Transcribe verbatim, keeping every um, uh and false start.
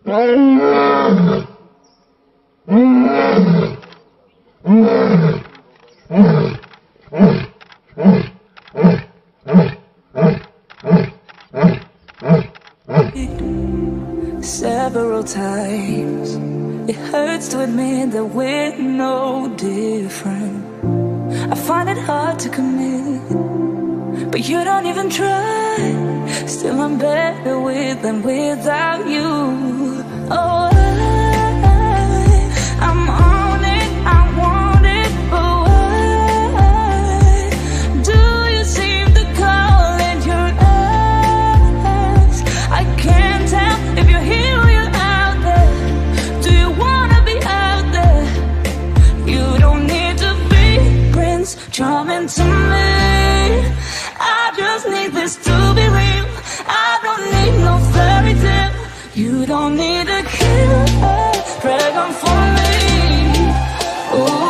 Several times it hurts to admit that we're no different. I find it hard to commit, but you don't even try. Still I'm better with than without you. Oh, I, I'm on it, I want it, but why do you seem to call it your eyes? I can't tell if you're here or you're out there. Do you wanna be out there? You don't need to be Prince Charming to me. I just need this to be real. I don't need no fairy tale. You don't need a killer dragon for me. Ooh.